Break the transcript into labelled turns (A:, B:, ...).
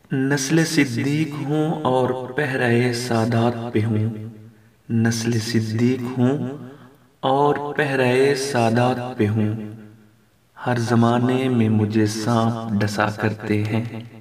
A: नस्ल सिद्दीक हूँ और पहरे सादात पे हूँ। नस्ल सिद्दीक हूँ और पहरे सादात पे हूँ। हर जमाने में मुझे सांप डसा करते हैं।